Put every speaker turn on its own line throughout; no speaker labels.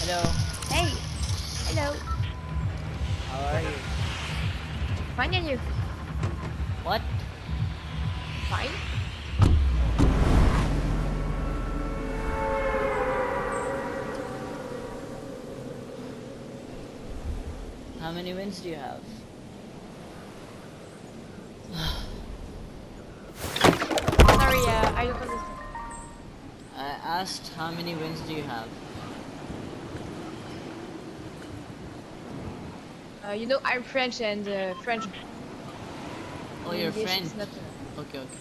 Hello.
Hey, hello.
How are you?
Fine, and you?
What?
Fine.
How many wins do you have?
Sorry, I don't understand.
I asked how many wins do you have?
I'm French, and French
Oh,
in
you're
English
French.
it's not.
Okay, okay.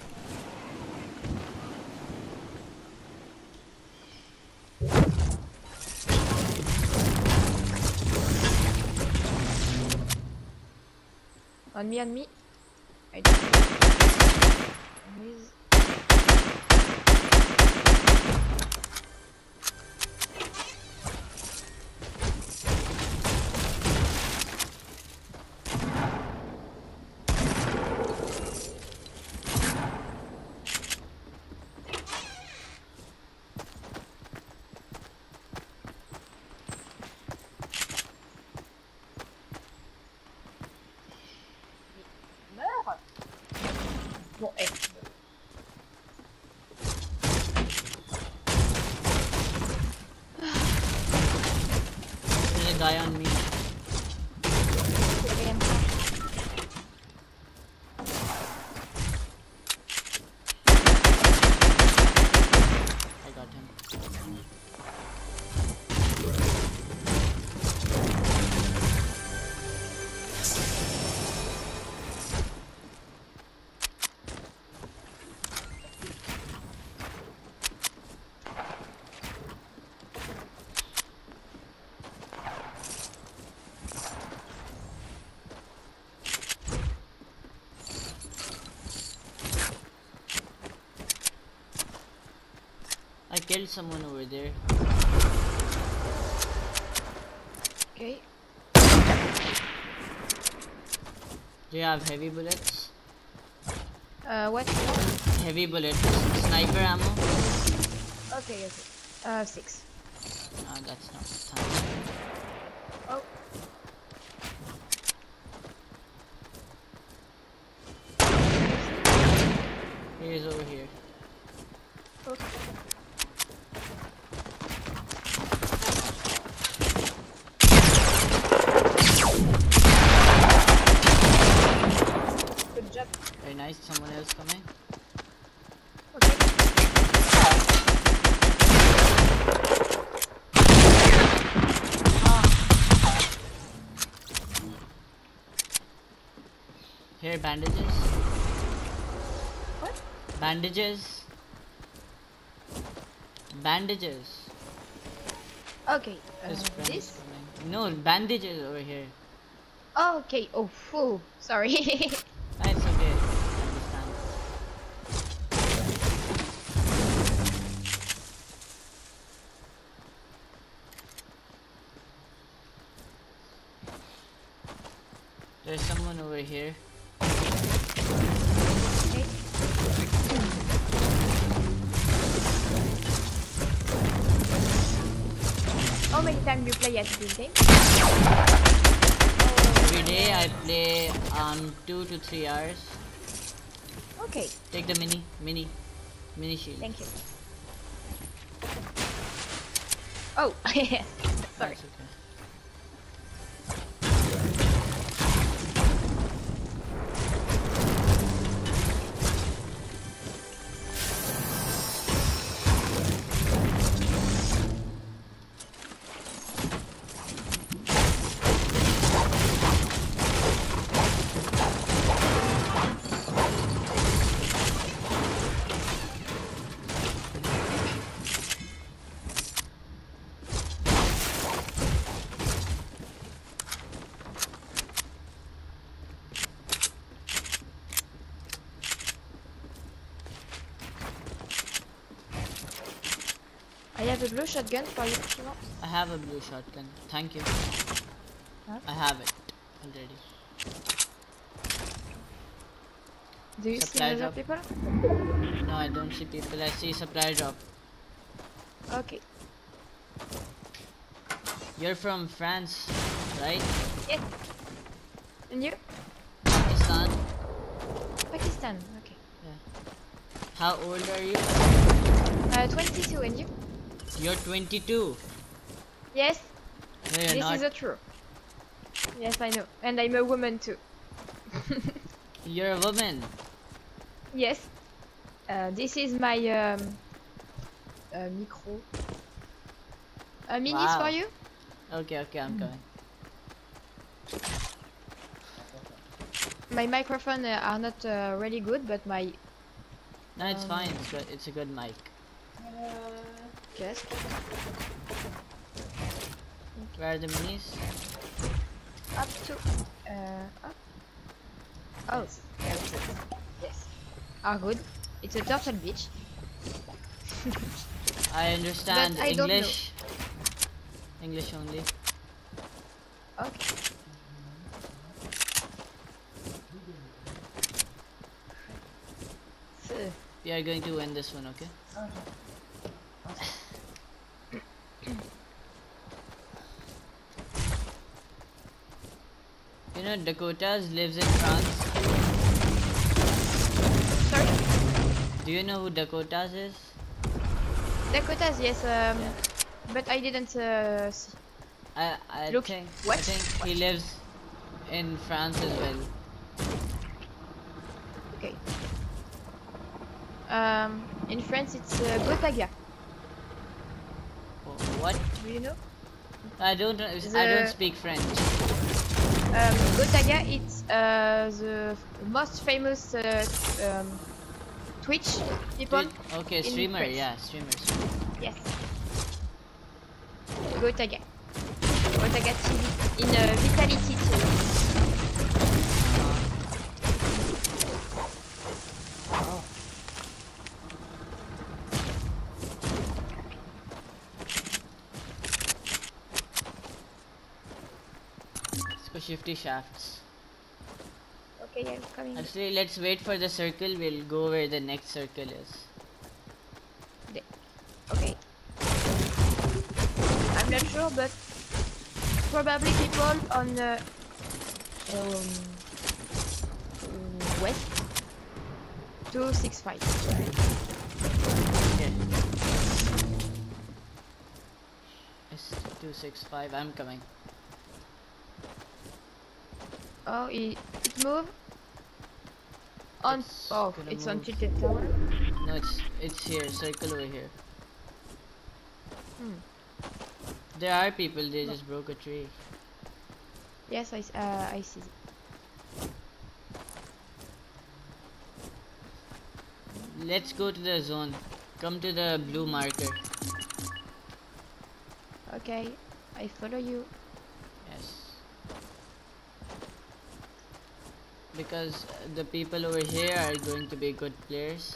On me, on me. I don't know. Meurs. Bon, eh.
There's a guy on me. I got him. I killed someone over there.
Okay.
Do you have heavy bullets?
What?
Heavy bullets. Sniper ammo?
Okay, okay. 6.
Ah, that's not time.
Oh.
He is over here.
Okay. Good job.
Very nice. Someone else coming.
Okay.
Here, bandages.
What?
Bandages. Bandages.
Okay.
His friend is
This?
coming. No, bandages over here.
Oh, okay. Oh, phew. Sorry.
Ah, it's okay. I understand. There's someone over here.
Okay. How many times you play at this game?
Every day I play 2 to 3 hours.
Okay,
Take the mini shield.
thank you. Oh, sorry.
That's okay.
I have a blue shotgun for you if you want.
I have a blue shotgun. Thank you.
Huh?
I have it already.
Do you
Supply
see other
drop.
people?
No, I don't see people. I see supply drop.
Okay.
You're from France, right?
Yes. And you?
Pakistan?
Pakistan. Okay.
Yeah. How old are you?
22. And you?
You're 22.
Yes.
No, you're
This
not.
is the truth. Yes, I know. And I'm a woman too.
You're a woman.
Yes. This is my micro. A minute
Wow.
for you?
Okay, okay, I'm coming.
My microphone are not really good, but my
No, it's fine. It's good. It's a good mic.
just
Where are the minis?
up to up. Oh, yes, are good. It's a turtle beach.
I understand
But I don't know.
English. English only.
Okay. So,
We are going to win this one, okay? You know, Dakotas lives in France.
sorry.
Do you know who Dakotas is?
Dakotas, yes. But I didn't see.
I
Look,
think
what?
I think he lives in France as well.
Okay. In France, it's Gotaga.
What?
Do you know?
I don't speak French.
Gotaga, it's the most famous Twitch people.
Okay,
in
streamer,
France.
yeah, streamers.
Yes. Gotaga. Gotaga TV. In Vitality TV.
Let's go shifty shafts.
Okay, I'm coming.
Actually, let's wait for the circle. We'll go where the next circle is.
Okay. I'm not sure, but probably people on the west 265.
Okay. It's 265. I'm coming.
Oh, it moved. On.
It's
Oh,
gonna
it's on
move.
tilted tower.
No, it's here. Circle over here.
Hmm.
There are people. They just broke a tree.
Yes, I see.
Let's go to the zone. Come to the blue marker.
Okay, I follow you.
Yes. Because the people over here are going to be good players.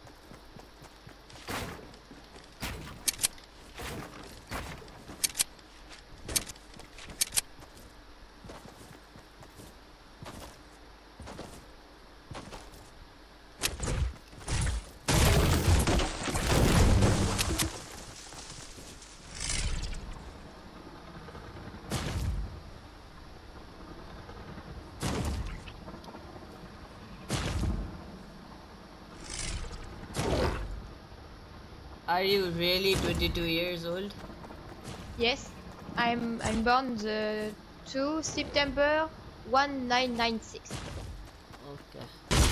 Are you really 22 years old?
Yes, I'm born the 2 September 1996.
Okay.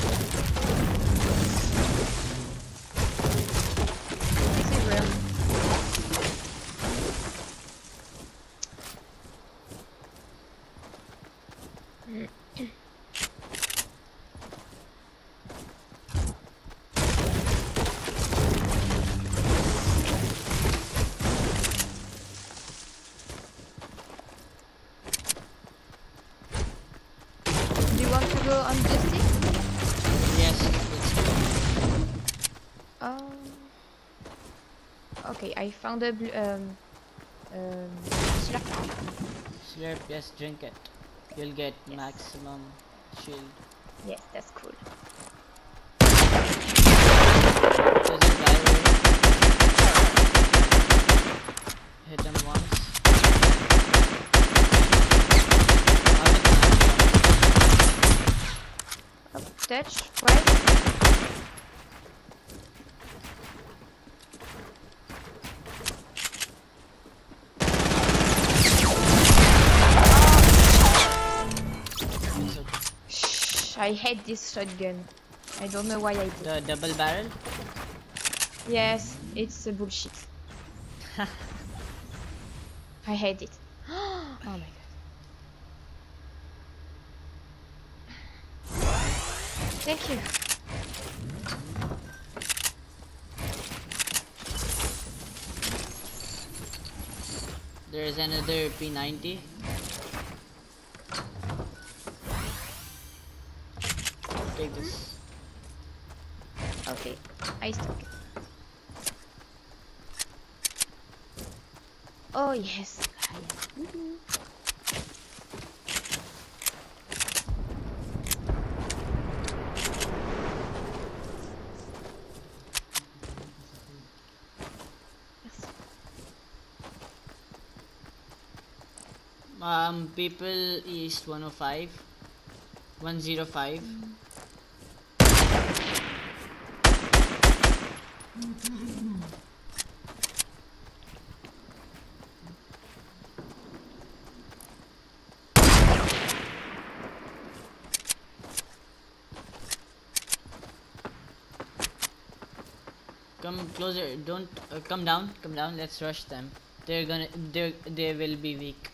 This is real. Do you want to go on Justice?
Yes. Let's
Oh. Okay, I found a slurp.
slurp. Yes, drink it. You'll get maximum shield.
Yes, that's cool.
There's a guy over here. Hit him once.
touch twice.
It's okay.
Shh, I hate this shotgun. I don't know why I did.
The double barrel.
Yes, it's bullshit. I hate it. Oh my god. Thank you.
There is another P90. Take this.
Okay, I stuck. Oh yes.
People east 105, 105. Come closer. Don't come down. Come down. Let's rush them. They will be weak.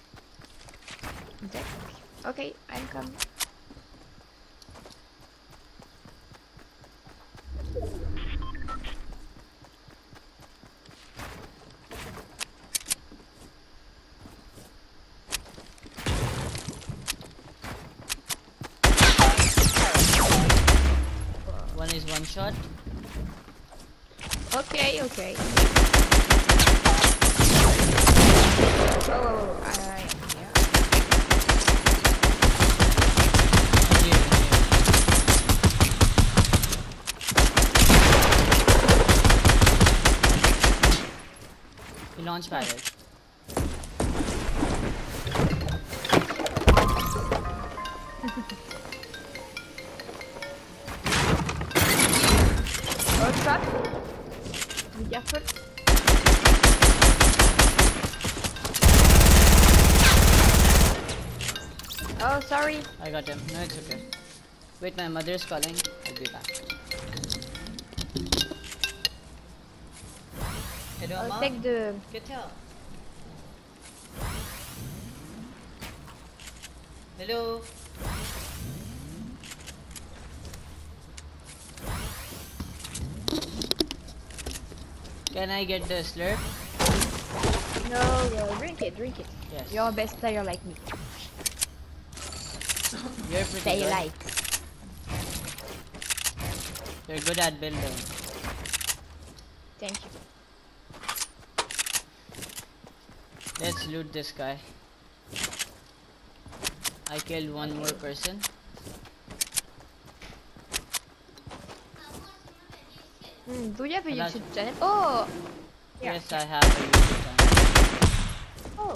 Okay, I'm coming.
One is one shot.
Okay, okay. Oh, yeah.
Here, here. He launch pad it.
Oh, trap. Be careful. Oh, sorry.
I got him. No, it's okay. Wait, my mother is calling. I'll be back. Hello,
I'll
Mom.
take the.
Get here. Hello. Can I get the slurp?
No, drink it, drink it.
Yes.
You're a best player like me.
You're pretty
Stay
good.
alive.
You're good at building.
Thank you.
Let's loot this guy. I killed one more person.
Do you have a
Hello.
YouTube channel? Oh! Yeah.
Yes, I have a YouTube channel.
Oh.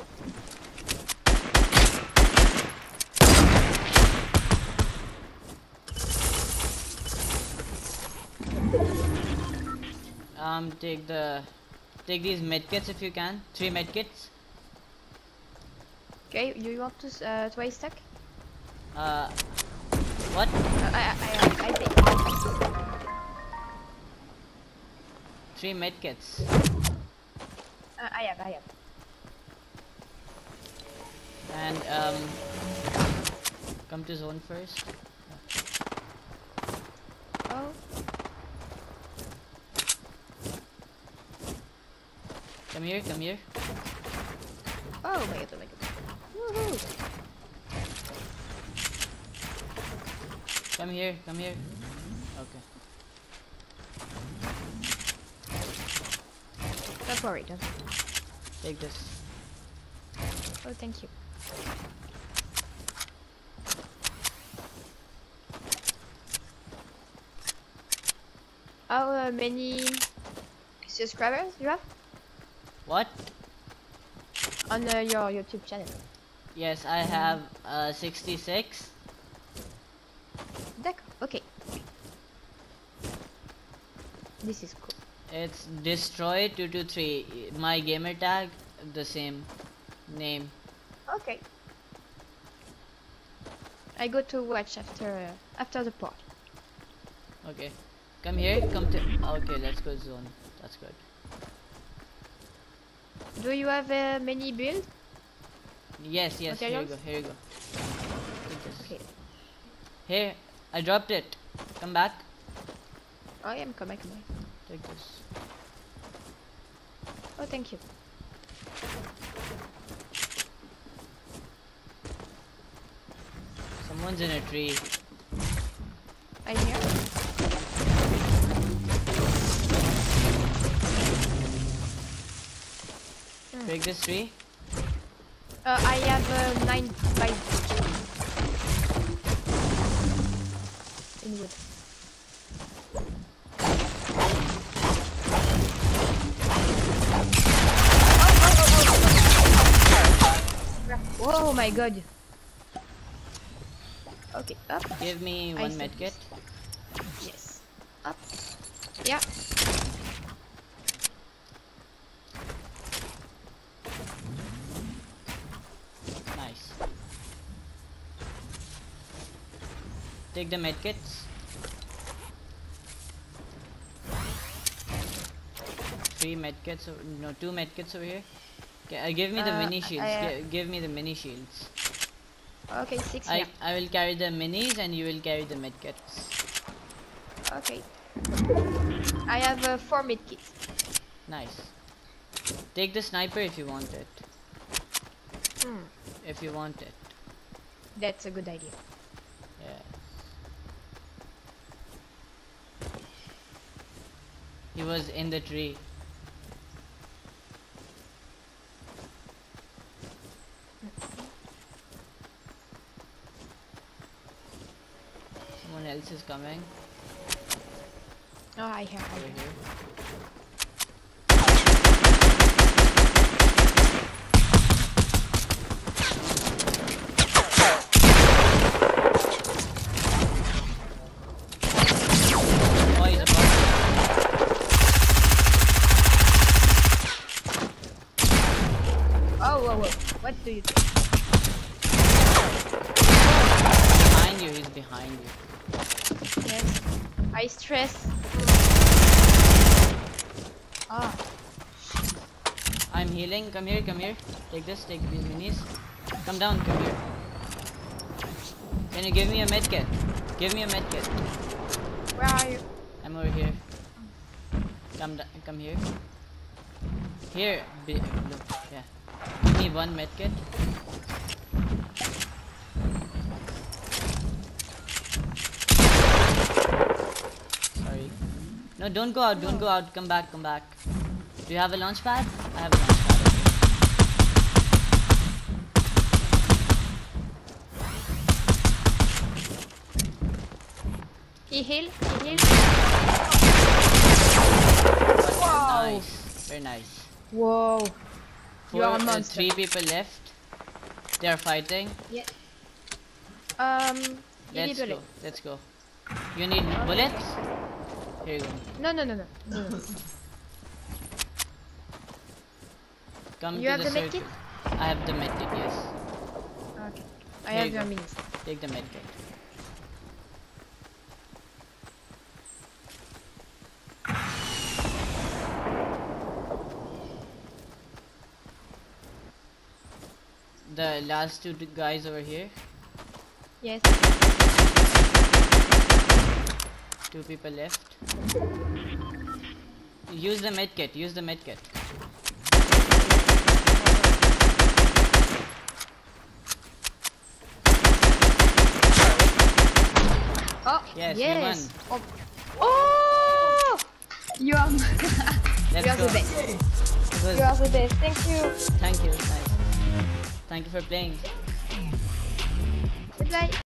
Take these medkits if you can. 3 medkits.
Okay, you want to twice stack?
What?
I take.
3 medkits.
I have.
And come to zone first.
Oh.
Come here, come here.
Oh my god, oh my god. Woohoo!
Come here, come here. Okay.
Don't worry, don't worry.
Take this.
Oh, thank you. How many subscribers you have
What?
on your YouTube channel?
Yes, I have 66.
D'accord, okay. This is cool.
It's destroy 223. My gamer tag, the same name.
Okay. I go to watch after the part.
Okay, come here. Come to. Okay, let's go zone. That's good.
Do you have a mini build?
Yes, yes. Here you
Materials?
go. Here you go. Take this.
Okay.
Here, I dropped it. Come back.
I am coming.
Take this.
Oh, thank you.
Someone's in a tree.
I'm here.
Break this tree.
I have 9 by in wood. Oh my god. Okay, up.
Give me
I
one
see.
medkit.
Yes. Up. Yeah.
Nice. Take the medkits. 3 medkits. No, 2 medkits over here. Okay, give me the mini shields. Give me the mini shields.
Okay, 6 here.
I will carry the minis and you will carry the medkits.
Okay. I have 4 medkits.
Nice. Take the sniper if you want it. If you want it.
That's a good idea.
Yeah. He was in the tree. Someone else is coming
Oh, I hear.
over here. Oh, he's above.
Oh, whoa, whoa. What do you think?
Behind you, he's behind you.
Yes. I stress. Ah.
I'm healing. Come here, come here. Take this, take these minis. Come down, come here. Can you give me a medkit? Give me a medkit.
Where are you?
I'm over here. Come here. Here, look, yeah. Give me one medkit. Sorry. No, don't go out, don't go out. Come back, come back. Do you have a launch pad? I have a launch pad.
He heal.
Nice. Very nice.
Whoa. You are a monster.
3 people left. They are fighting.
Yeah. You
Let's
need
go.
bullet.
Let's go. You need bullets? Here you go.
No.
Come
You
to
have
the
the
circle.
medkit?
I have the medkit, yes.
Okay. I
Here
have
you
your
go.
minis.
Take the medkit. The last 2 guys over here.
Yes.
2 people left. Use the medkit. Use the medkit.
Oh.
Yes,
yes.
we won.
Oh. You are.
Let's
You are
go.
the best.
It was-
You are the best. Thank you.
Thank you. Nice. Thank you for playing.
Goodbye.